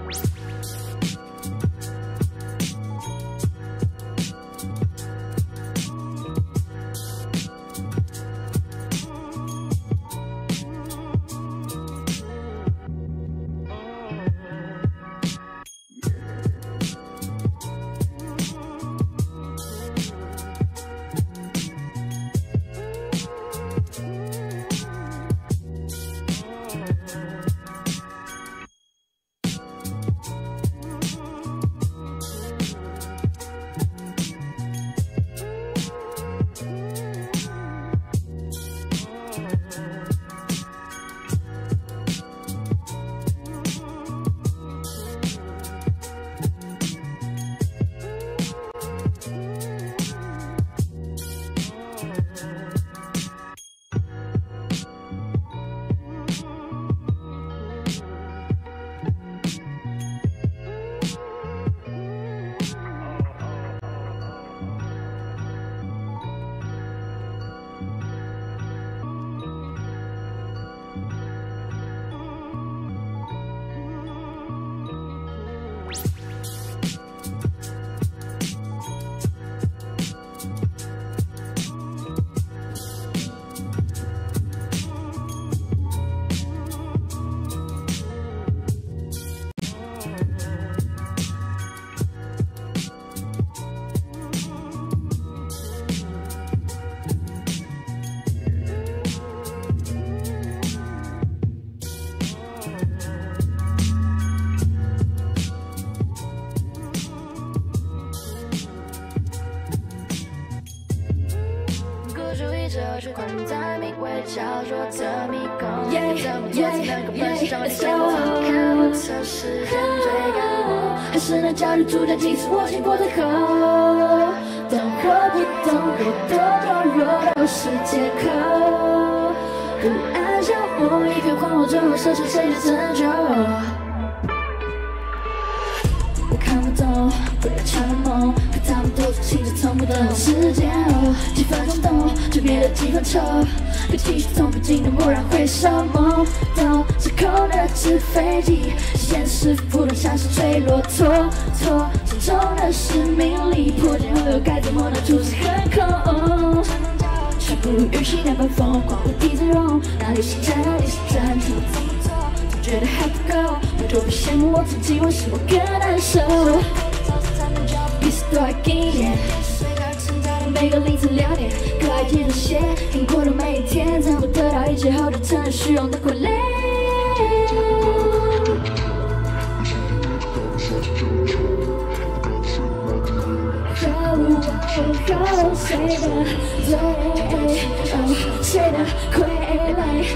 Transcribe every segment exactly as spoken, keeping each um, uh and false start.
是困在名为焦灼的迷宫，怎么做才能够分析掌握你生活？看不透时间追赶我，还是那焦虑主角紧死我心过最后。懂或不懂，我多懦弱都是借口。不安消磨一片荒漠中，我奢侈谁的拯救？我看不懂，不要强的梦，可他们都是清澈从不等时间哦，几分钟懂，就变得几分愁。别情绪从不尽的蓦然回首，懵懂失控的纸飞机，现实浮动像是坠落，拖拖沉重的使命力，破茧后又该怎么能出此横空？却不如与其那般疯狂无地自容，哪里是真，哪里是真情？总觉得还不够，我就不羡慕我曾经，为什么更难受？彼此都还经验，每个零次两点，可爱接着写，经过的每一天，在我得到一切后，就成了虚荣的傀儡。后谁的罪？哦，谁的傀儡？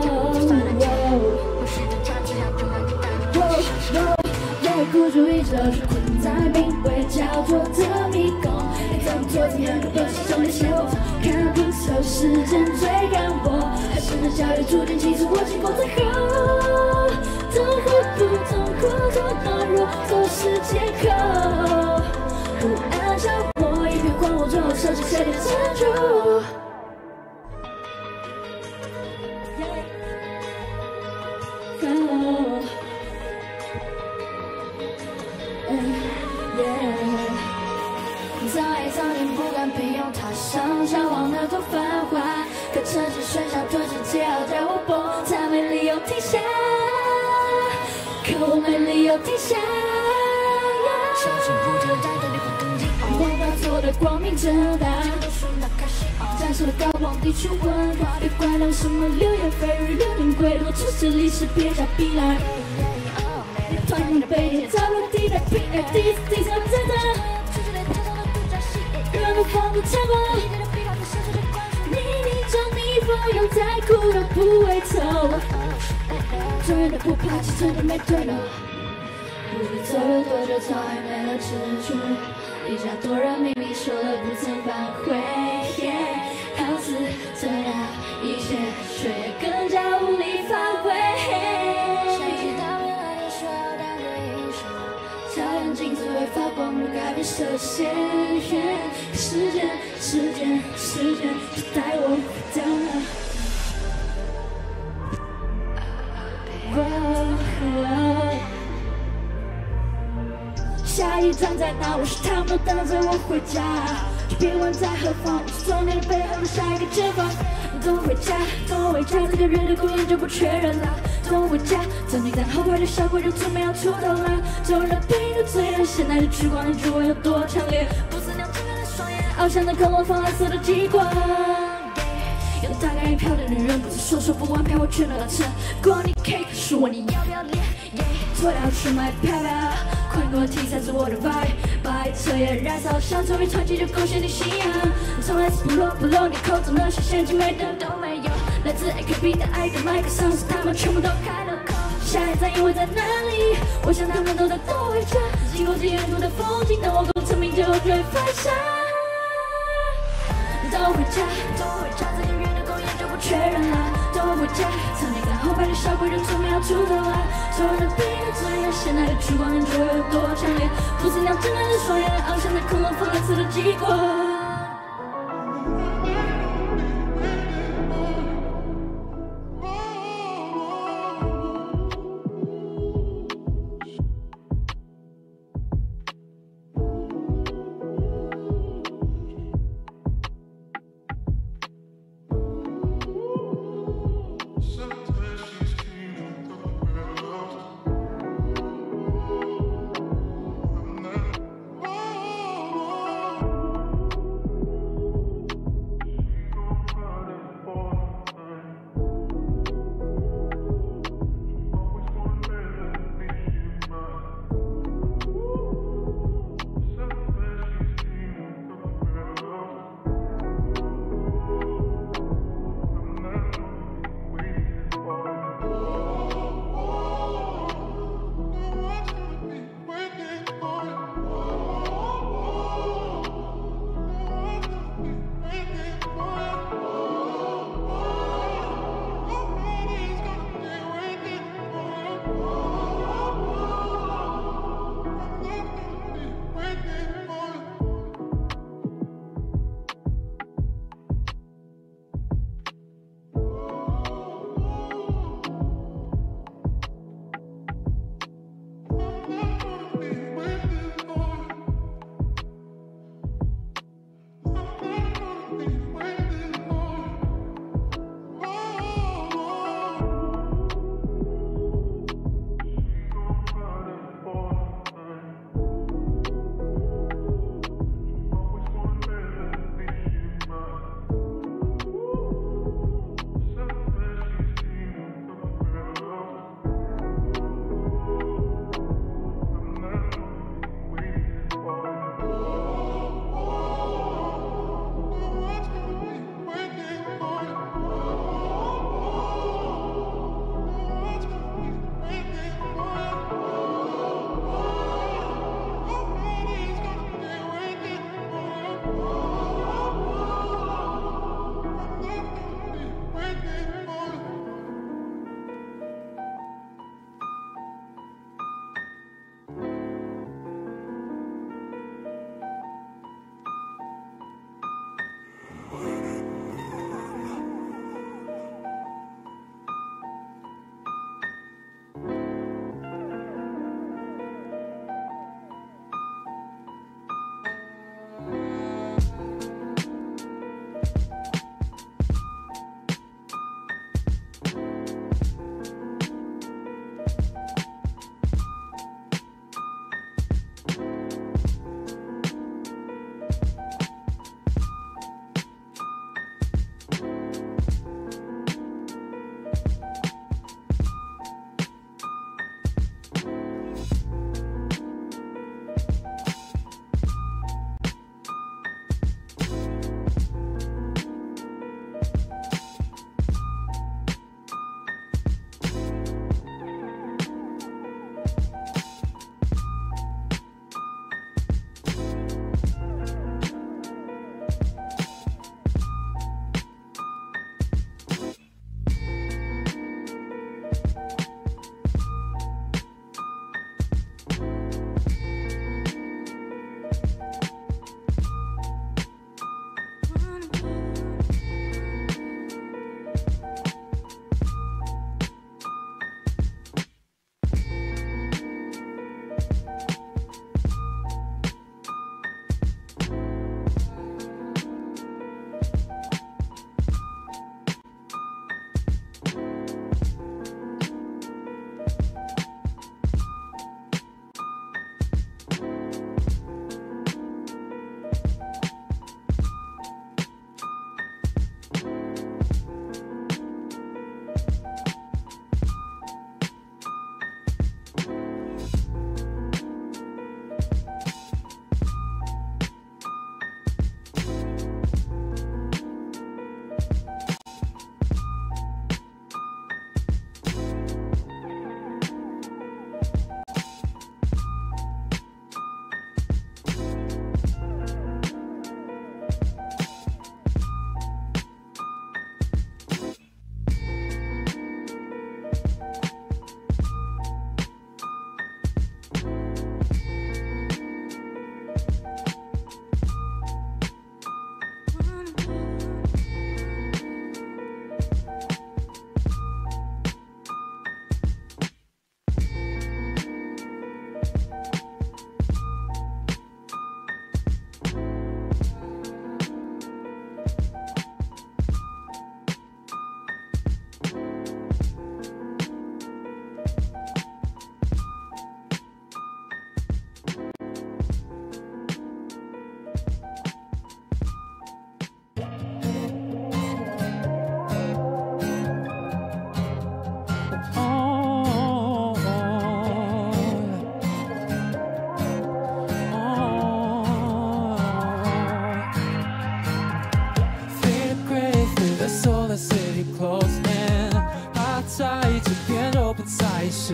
孤注一掷，是困在名为焦灼的迷宫。你怎么做怎样都是种类嫌我，看不透时间追赶我，还是那焦虑逐渐侵蚀我经过最后。痛或不痛，过多懦弱都是借口。不安消磨一片荒漠中，奢侈谁的珍珠？早夜早点不敢平庸，踏上向往那朵繁华，可城市喧嚣顿时皆要叫我崩，才没理由停下，可我没理由停下。小心不就在这里不更近，我要做的光明正大，展示了高光地区文化，别管那什么流言蜚语，流年归路，只是历史别下笔来。团结的背影，早落地在 P F D 第三战场。让我放不参观，你逆着逆风又再哭都不回头，做人的不怕气，真的没对了。不知走了多久，早已没了支柱，一家多人明明说了不曾反悔，好似这样一切，却也更加无力发挥。镜子会发光，如改变射线。时间，时间，时间，就带我回到了。哦哦下一站在哪？我是他们都等着我回家，就别问在何方，我是终点的背后的下一个前方。等我回家，等我回家，这个人的公演就不缺人了。等我回家，等你在后排的效果就准备要出头了。众人被你醉了，现在的聚光灯烛火有多强烈？不自量真的双眼，翱翔的恐龙放蓝色的激光。有大概一票的女人，不是说说不完票，我全都要成果。你 K 说我你要不要脸？脱掉去买票票，快给我题材是我的 vibe， 把彻夜燃烧，想成为传奇就贡献你信仰。从来是不落不落，你口中那些陷阱没的都没有。来自 A K B 的爱跟麦克上是他们全部都开了口。下一站因为在哪里？我想他们都在等我回家，经过这沿途的风景，等我功成名就就会放下。等我回家，等我回家，这个月的公演就不缺人了。等我回家，曾经在后排的小鬼就准备要出头了。所有人被你醉了，现在的聚光灯就有多强烈？不自量真爱的双眼，翱翔的恐龙放蓝色的激光。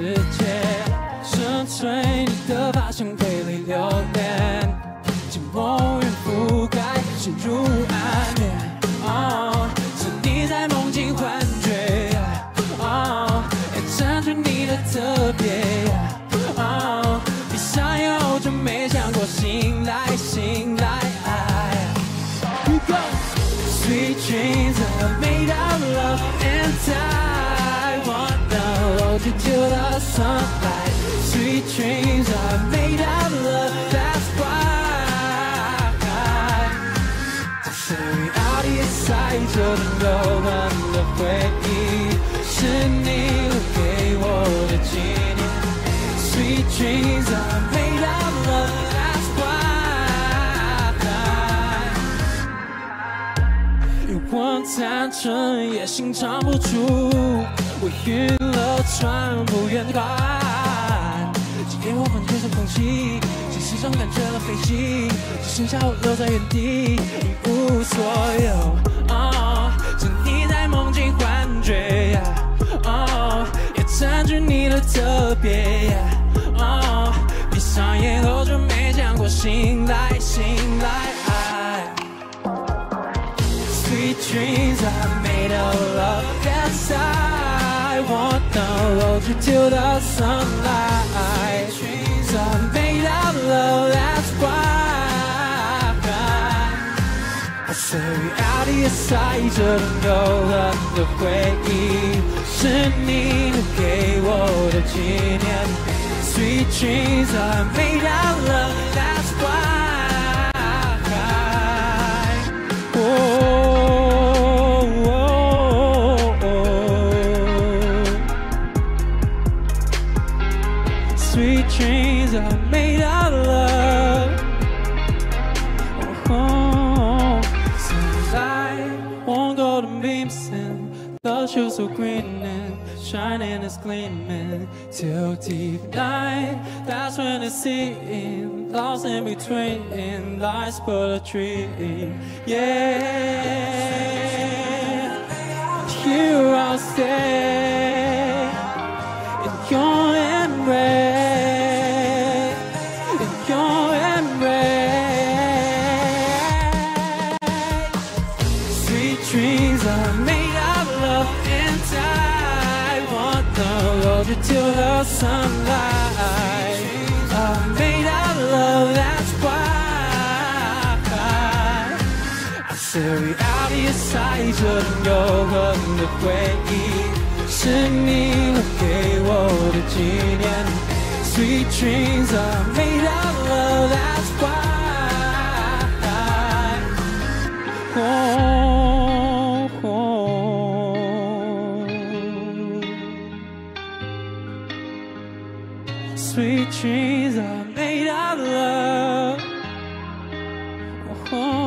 世界，深邃你的发香瑰丽流连，将梦云覆盖，陷入暗恋。哦，是你在梦境幻觉，哦，也占据你的特别。哦，闭上眼后就没想过醒来，醒来。You go. Sweet dreams are made of love, and I wanna hold you till the sunlight. Sweet dreams are made of love, that's why. 这是 reality 在这里永恒的回忆，是你留给我的纪念。Sweet dreams are made of love, that's why. 有光残存也心藏不住，我晕了船不愿看。今夜我们接触空气，只是种感觉了飞机，只剩下我留在原地，一无所有。哦，是你在梦境幻觉，哦，也占据你的特别。哦，闭上眼后就没想过醒来，醒来。Sweet dreams are made of love, yes I wanna hold you till the sunlight. Dreams are made of love, that's why. I say reality 在这里永恒的回忆，是你留给我的纪念。Sweet dreams are made of love, that's why. Oh, oh, oh, oh. Sweet dreams are made of love. Oh, sunlight, warm golden beams and the shoes so green and shining is gleaming till deep night. That's when it's seen, lost in between lies but a dream. Yeah, here I'll stay in your embrace, in your embrace. Sweet dreams are made of love, and I wanna hold you till the sunlight. I'm made of love, that's why. I say reality 在这里永恒的回忆，是你留给我的纪念。Sweet dreams are made of love, that's why. Oh, oh. Sweet dreams are made of love. Oh.